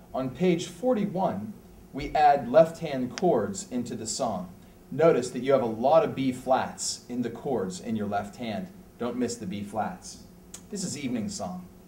On page 41, we add left-hand chords into the song. Notice that you have a lot of B flats in the chords in your left hand. Don't miss the B flats. This is Evening Song.